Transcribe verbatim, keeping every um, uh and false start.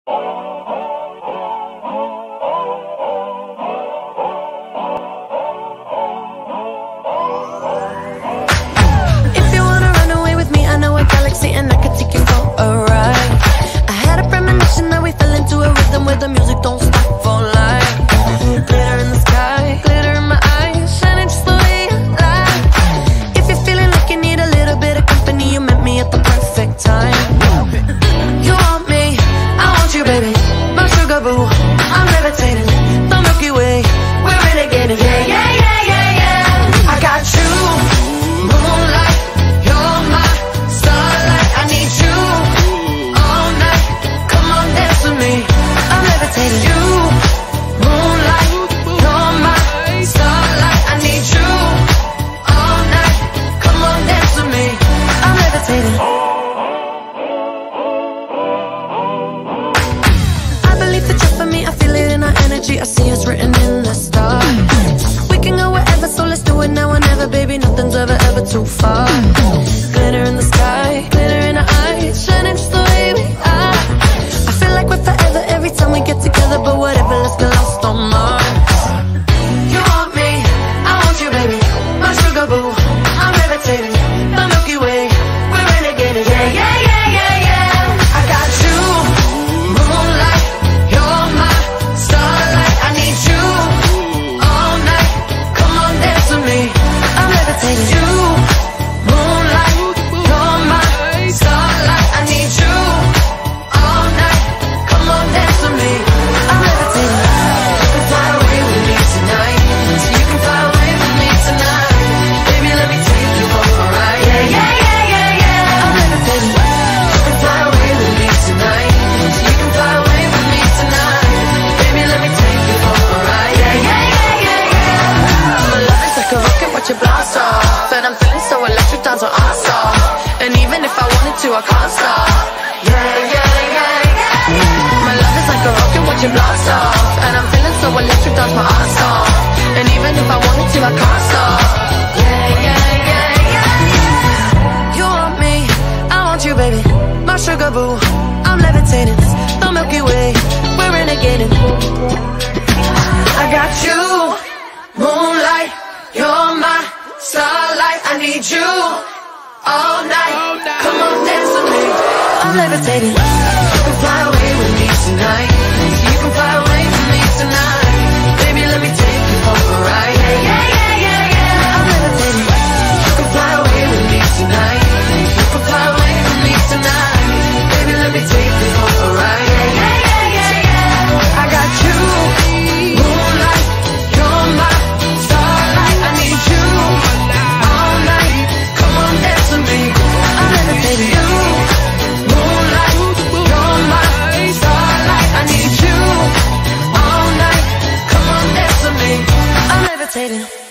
If you wanna run away with me, I know a galaxy and I can take you for a ride. I had a premonition that we fell into a rhythm where the music don't stop for life. Glitter in the sky, glitter in my eyes, shining just the way you like. If you're feeling like you need a little bit of company, you met me at the perfect time. You want me, I want you, baby, my sugar boo. I'm levitating, the Milky Way, we're renegading. Yeah, yeah, yeah, yeah, yeah. I got you, moonlight, you're my starlight. I need you all night. Come on, dance with me. I'm levitating. You, moonlight, you're my starlight. I need you all night. Come on, dance with me. I'm levitating. I believe that you're for me. I feel it in our energy. I see us written in the stars. We can go wherever, so let's do it now or never, baby. Nothing's ever, ever too far. Glitter in the sky, glitter in our eyes, shining just the way we are. I feel like we're forever every time we get together, but whatever, let's get lost on Mars. You want me, I want you, baby, my sugar boo. I'm levitating, the Milky Way, we're renegading. Yeah, yeah, yeah, yeah, yeah. I got you, moonlight, you're my starlight. I need you all night. Come on, dance with me. I'm levitating. You, moonlight, you're my starlight. I need you all night. Come on, dance with me. I'm levitating. You can fly away with me tonight. You can fly away with me tonight. Baby, let me take you for a ride. Yeah, yeah, yeah, yeah, yeah. I'm levitating. You can fly away with me tonight. You can fly away with me tonight. Baby, let me take you for a ride. Yeah, yeah, yeah, yeah, yeah. My love is like a rocket, watch it blast off. And I'm feeling so electric, dance on our stop. And even if I wanted to, I can't stop. Yeah, yeah, yeah, yeah. My love is like a rocket, watch it blast off. And I'm feeling so electric, dance my ass off. And even if I wanted to, I can't stop. Yeah, yeah, yeah, yeah. You want me, I want you, baby, my sugar boo. I'm levitating, the Milky Way, we're renegading. I got you, moonlight, you're my starlight. I need you all night. Come on, dance with me. I'm levitating. You can fly away with me tonight. You can fly away with me tonight. Baby, let me take you for a ride. Yeah, yeah, yeah, yeah, yeah. I'm levitating. You can fly away with me tonight. You can fly away with me tonight. Baby, let me take you for a ride. Yeah, yeah, yeah, yeah, yeah. I got you, moonlight, you're my starlight. I need you all night. Come on, dance with me. I'm levitating. You, moonlight, you're my starlight. I need you all night. Come on, dance with me. I'm levitating.